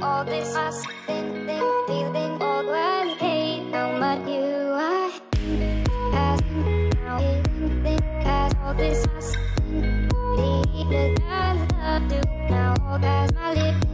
all this I feeling all well, hate how much you are. Now as all this I deep that I love you. Now all that's my lips.